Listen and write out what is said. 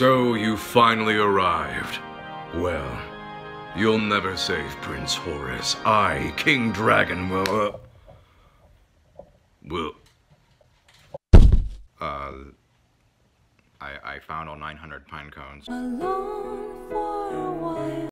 So you finally arrived. Well, you'll never save Prince Horus. I, King Dragon, will, I found all 900 pine cones. Alone for a while.